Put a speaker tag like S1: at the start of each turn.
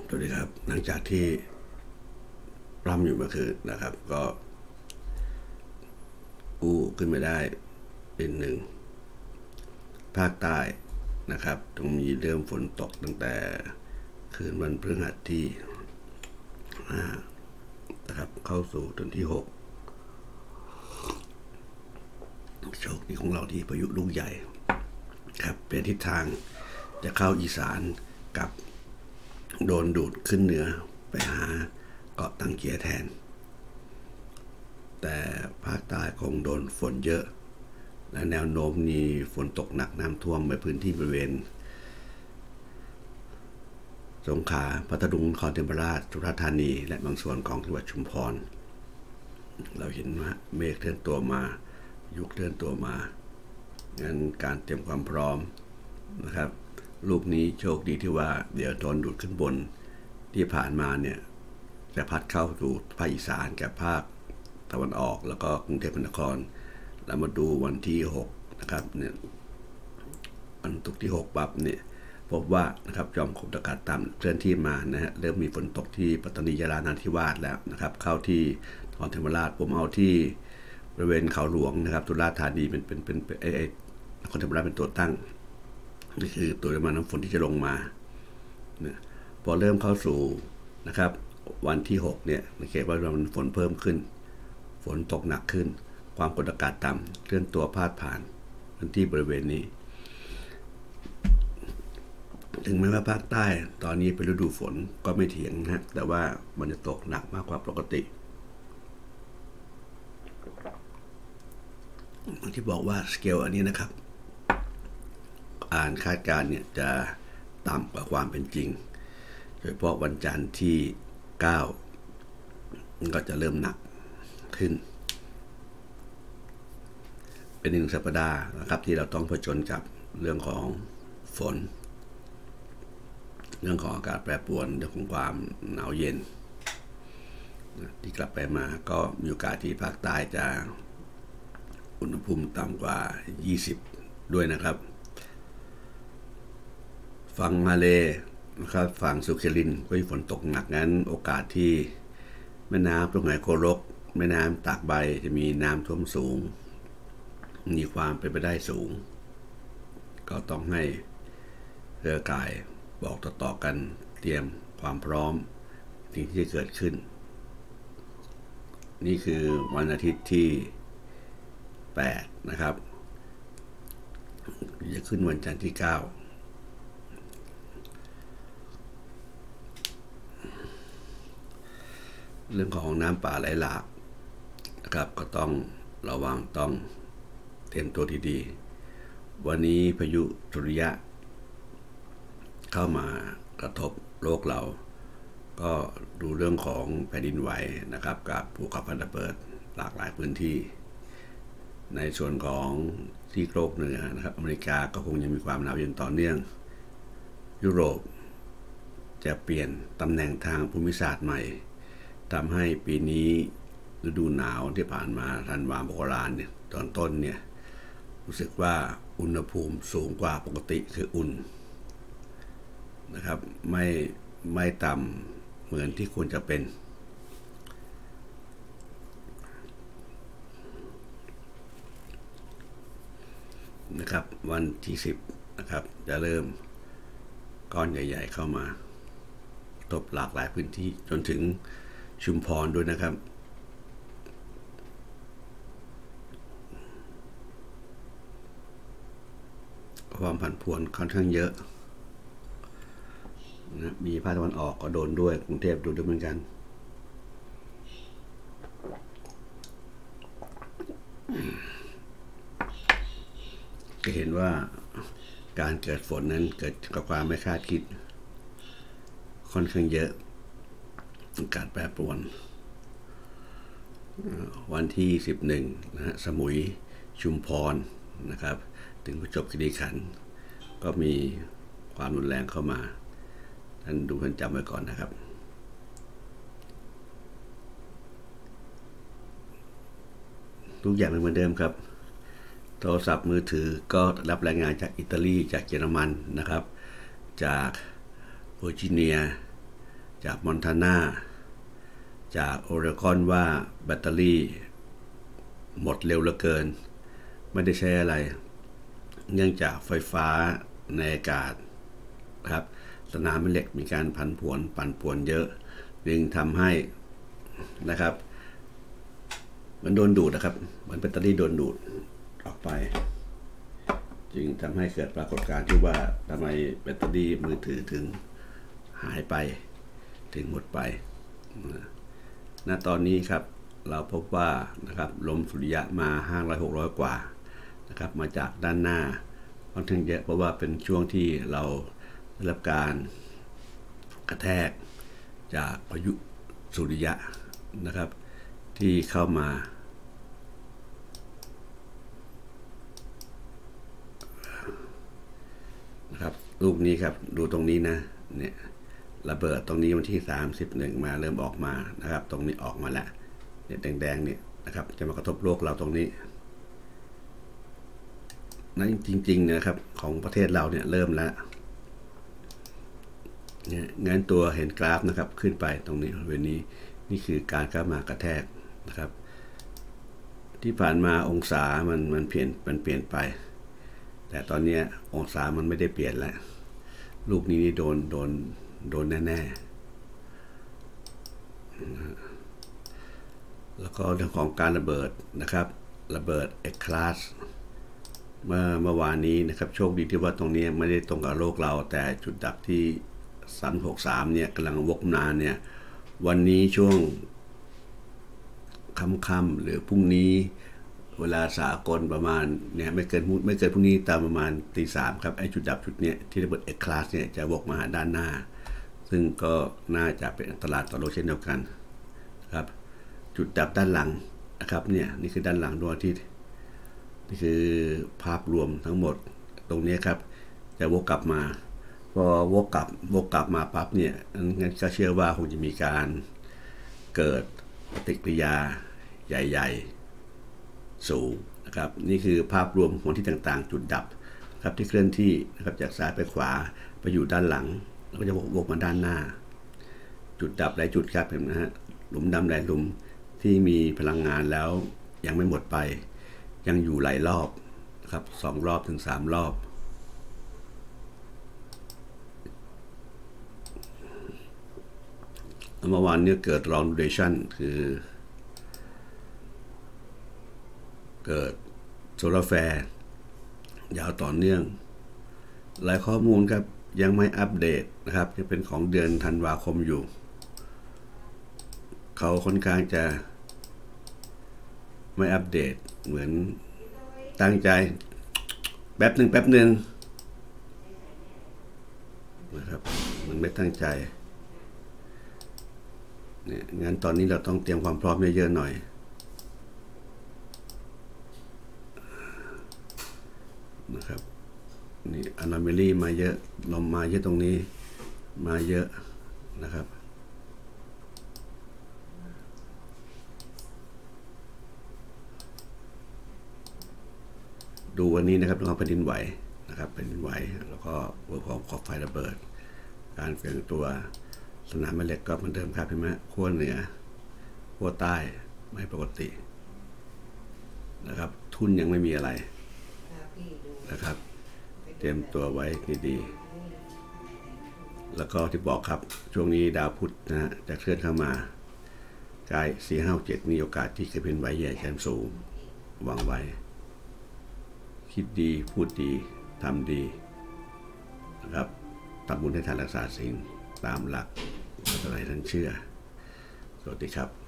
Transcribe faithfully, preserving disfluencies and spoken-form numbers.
S1: สวัสดีครับหลังจากที่ร่ำอยู่เมื่อคืนนะครับก็กู้ขึ้นมาได้เป็นหนึ่งภาคใต้นะครับต้องมีเริ่มฝนตกตั้งแต่คืนวันพฤหัสที่ห้านะครับเข้าสู่จนที่หกโชคดีของเราที่พายุลูกใหญ่ครับเป็นทิศทางจะเข้าอีสานกับโดนดูดขึ้นเหนือไปหาเกาะตังเกียแทนแต่ภาคใต้คงโดนฝนเยอะและแนวโน้มมีฝนตกหนักน้ำท่วมในพื้นที่บริเวณสงขลาพัทลุงนครศรีธรรมราชสุราษฎร์ธานีและบางส่วนของจังหวัดชุมพรเราเห็นว่าเมฆเคลื่อนตัวมายุคเคลื่อนตัวมางั้นการเตรียมความพร้อมนะครับลูกนี้โชคดีที่ว่าเดี๋ยวโดนดูดขึ้นบนที่ผ่านมาเนี่ยจะพัดเข้าสู่ภาคอีสานกับภาคตะวันออกแล้วก็กรุงเทพมหานครแล้วมาดูวันที่หกนะครับเนี่ยวันศุกร์ที่หกปั๊บเนี่ยพบว่านะครับยอมกดอากาศต่ำเคลื่อนที่มานะฮะเริ่มมีฝนตกที่ปัตตานียะลานราธิวาสแล้วนะครับเข้าที่นครศรีธรรมราชผมเอาที่บริเวณเขาหลวงนะครับสุราษฎร์ธานีเป็นเป็นเป็นไอ้นครศรีธรรมราชเป็นตัวตั้งนี่คือตัวปริมาณน้ำฝนที่จะลงมาเนี่ยพอเริ่มเข้าสู่นะครับวันที่หกเนี่ยสังเกตว่ามันฝนเพิ่มขึ้นฝนตกหนักขึ้นความกดอากาศต่ำเคลื่อนตัวพาดผ่านพื้นที่บริเวณนี้ถึงแม้ว่าภาคใต้ตอนนี้เป็นฤดูฝนก็ไม่เถียงนะแต่ว่ามันจะตกหนักมากกว่าปกติที่บอกว่าสเกลอันนี้นะครับอ่านคาดการณ์เนี่ยจะต่ำกว่าความเป็นจริงโดยเฉพาะวันจันทร์ที่เก้าก็จะเริ่มหนักขึ้นเป็นหนึ่งสัปดาห์นะครับที่เราต้องเผชิญกับเรื่องของฝนเรื่องของอากาศแปรปรวนเรื่องของความหนาวเย็นที่กลับไปมาก็มีโอกาสที่ภาคใต้จะอุณหภูมิต่ำกว่ายี่สิบด้วยนะครับฝั่งมาเลนะครับฝั่งสุขิรินก็มีฝนตกหนักงั้นโอกาสที่แม่น้ำตรงไหนโครกแม่น้ำตากใบจะมีน้ำท่วมสูงมีความเป็นไปได้สูงก็ต้องให้เรือข่ายบอกต่อๆกันเตรียมความพร้อมสิ่งที่จะเกิดขึ้นนี่คือวันอาทิตย์ที่แปดนะครับจะขึ้นวันจันทร์ที่เก้าเรื่องของน้ำป่าไหลหลากนะครับก็ต้องระวังต้องเตรียมตัวดีๆวันนี้พายุสุริยะเข้ามากระทบโลกเราก็ดูเรื่องของแผ่นดินไหวนะครับกับภูเขาไฟระเบิดหลากหลายพื้นที่ในส่วนของที่โลกเหนือนะครับอเมริกาก็คงยังมีความหนาวเย็นต่อเนื่องยุโรปจะเปลี่ยนตำแหน่งทางภูมิศาสตร์ใหม่ทำให้ปีนี้ฤดูหนาวที่ผ่านมาธันวาคมมกราเนี่ยตอนต้นเนี่ยรู้สึกว่าอุณหภูมิสูงกว่าปกติคืออุ่นนะครับไม่ไม่ต่ำเหมือนที่ควรจะเป็นนะครับวันที่สิบนะครับจะเริ่มก้อนใหญ่ๆเข้ามาตบหลากหลายพื้นที่จนถึงชุมพรด้วยนะครับความผันผวนค่อนข้างเยอะนะมีภาคตะวันออกก็โดนด้วยกรุงเทพโดนด้วยเหมือนกันจะเห็นว่าการเกิดฝนนั้นเกิดกับความไม่คาดคิดค่อนข้างเยอะอากาศแปรปรวนวันที่สิบเอ็ดนะฮะสมุยชุมพรนะครับถึงประจวบคีรีขันธ์ก็มีความรุนแรงเข้ามาท่านดูท่านจำไว้ก่อนนะครับทุกอย่างเป็นเหมือนเดิมครับโทรศัพท์มือถือก็รับรายงานจากอิตาลีจากเยอรมันนะครับจากเวอร์จิเนียจากมอนทานาจากโอเรกอนว่าแบตเตอรี่หมดเร็วเหลือเกินไม่ได้ใช้อะไรเนื่องจากไฟฟ้าในอากาศนะครับสนามแม่เหล็กมีการผันผวนปั่นป่วนเยอะจึงทำให้นะครับมันโดนดูดนะครับมันแบตเตอรี่โดนดูดออกไปจึงทำให้เกิดปรากฏการณ์ที่ว่าทำไมแบตเตอรี่มือถือถึงหายไปถึงหมดไปณตอนนี้ครับเราพบว่านะครับลมสุริยะมาห้าร้อย หกร้อยกว่านะครับมาจากด้านหน้าค่อนข้างเยอะเพราะว่าเป็นช่วงที่เราได้รับการกระแทกจากพายุสุริยะนะครับที่เข้ามานะครับลูกนี้ครับดูตรงนี้นะเนี่ยระเบิดตรงนี้วันที่สามสิบเอ็ดมาเริ่มออกมานะครับตรงนี้ออกมาแล้วเนี่ยแดงๆเนี่ยนะครับจะมากระทบโลกเราตรงนี้นั่นจริงๆนะครับของประเทศเราเนี่ยเริ่มแล้วเนี่ยงั้นตัวเห็นกราฟนะครับขึ้นไปตรงนี้บริเวณนี้นี่คือการเข้ามากระแทกนะครับที่ผ่านมาองศามันมันเปลี่ยนมันเปลี่ยนไปแต่ตอนนี้องศามันไม่ได้เปลี่ยนแล้วลูกนี้นี่โดนโดนโดนแน่ๆแล้วก็เรื่องของการระเบิดนะครับระเบิดเอ็กคลาสเมื่อเมื่อวานนี้นะครับโชคดีที่ว่าตรงนี้ไม่ได้ตรงกับโลกเราแต่จุดดับที่สามหกสามเนี่ยกำลังวกนานเนี่ยวันนี้ช่วงค่ำๆหรือพรุ่งนี้เวลาสากลประมาณเนี่ยไม่เกินไม่เกินพรุ่งนี้ตามประมาณตีสามครับไอ้จุดดับจุดเนี้ยที่ระเบิดเอ็กคลาสเนี่ยจะวกมาหาด้านหน้าซึ่งก็น่าจะเป็นอันตรายต่อโลกเช่นเดียวกันครับจุดดับด้านหลังนะครับเนี่ยนี่คือด้านหลังดวงอาทิตย์นี่คือภาพรวมทั้งหมดตรงนี้ครับจะวกกลับมาพอวกกลับวกกลับมาปั๊บเนี่ยงั้นก็เชื่อว่าคงจะมีการเกิดปฏิกิริยาใหญ่ๆสูงนะครับนี่คือภาพรวมของที่ต่างๆจุดดับครับที่เคลื่อนที่นะครับจากซ้ายไปขวาไปอยู่ด้านหลังแล้วก็จะวกมาด้านหน้าจุดดับหลายจุดครับเห็นไหมฮะหลุมดำหลายหลุมที่มีพลังงานแล้วยังไม่หมดไปยังอยู่หลายรอบครับสองรอบถึงสามรอบเมื่อวานนี้เกิด long duration คือเกิดโซลาร์แฟร์ยาวต่อเนื่องหลายข้อมูลครับยังไม่อัปเดตนะครับยังเป็นของเดือนธันวาคมอยู่เขาค่อนข้างจะไม่อัปเดตเหมือนตั้งใจแป๊บหนึ่งแป๊บหนึ่งนะครับมันไม่ตั้งใจเนี่ยงั้นตอนนี้เราต้องเตรียมความพร้อมเยอะๆหน่อยนะครับนี่อนาเมลี่มาเยอะลมมาเยอะตรงนี้มาเยอะนะครับดูวันนี้นะครับเรื่องแผ่นดินไหวนะครับแผ่นดินไหวแล้วก็เรื่องของขอบไฟระเบิดการเปลี่ยนตัวสนามแม่เหล็กก็เหมือนเดิมครับเห็นไหมขั้วเหนือขั้วใต้ไม่ปกตินะครับทุนยังไม่มีอะไรนะครับเตรียมตัวไว้ดีๆแล้วก็ที่บอกครับช่วงนี้ดาวพุธนะฮะจะเคลื่อนเข้ามากายสี่ห้าเจ็ดมีโอกาสที่จะเป็นไหวใหญ่แขนสูงวางไว้คิดดีพูดดีทำดีนะครับทำบุญให้ทานรักษาศีลตามหลักอะไรท่านเชื่อสวัสดีครับ